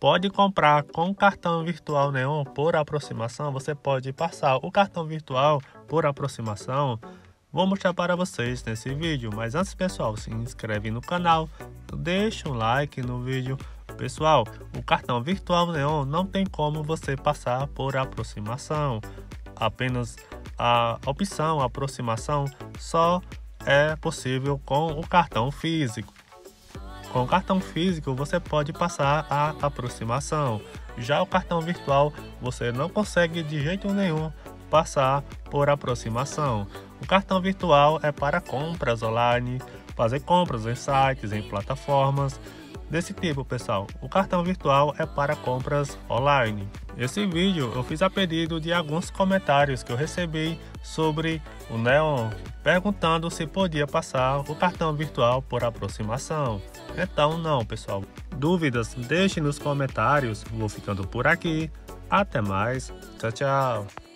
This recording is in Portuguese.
pode comprar com o cartão virtual Neon por aproximação. Você pode passar o cartão virtual por aproximação. Vou mostrar para vocês nesse vídeo, mas antes, pessoal, se inscreve no canal, deixa um like no vídeo. Pessoal, o cartão virtual Neon não tem como você passar por aproximação. Apenas a opção aproximação só é possível com o cartão físico. Com o cartão físico você pode passar a aproximação. Já o cartão virtual você não consegue de jeito nenhum passar por aproximação. O cartão virtual é para compras online, fazer compras em sites, em plataformas desse tipo, pessoal. O cartão virtual é para compras online. Esse vídeo eu fiz a pedido de alguns comentários que eu recebi sobre o Neon, perguntando se podia passar o cartão virtual por aproximação. Então não, pessoal. Dúvidas, deixe nos comentários. Vou ficando por aqui. Até mais. Tchau, tchau.